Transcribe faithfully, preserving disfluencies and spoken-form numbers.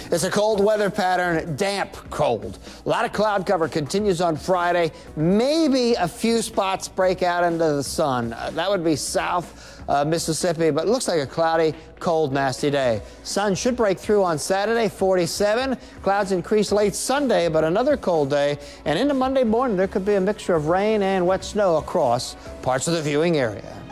It's a cold weather pattern, damp cold. A lot of cloud cover continues on Friday. Maybe a few spots break out into the sun. Uh, that would be south uh, Mississippi, but it looks like a cloudy, cold, nasty day. Sun should break through on Saturday, forty-seven. Clouds increase late Sunday, but another cold day. And into Monday morning, there could be a mixture of rain and wet snow across parts of the viewing area.